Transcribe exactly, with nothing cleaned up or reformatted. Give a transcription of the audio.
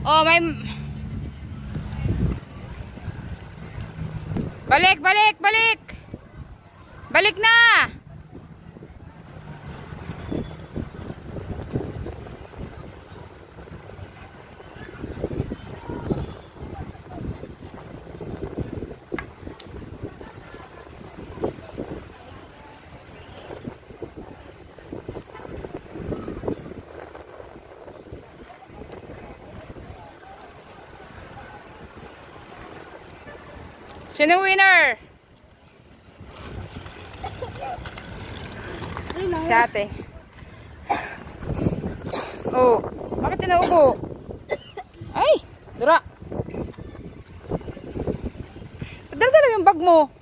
Oh, may... Balik, balik, balik! Balik na! Sino winner? Si ate. Oh, bakit tinaupo? Ay, dura. Padala talaga yung bag mo.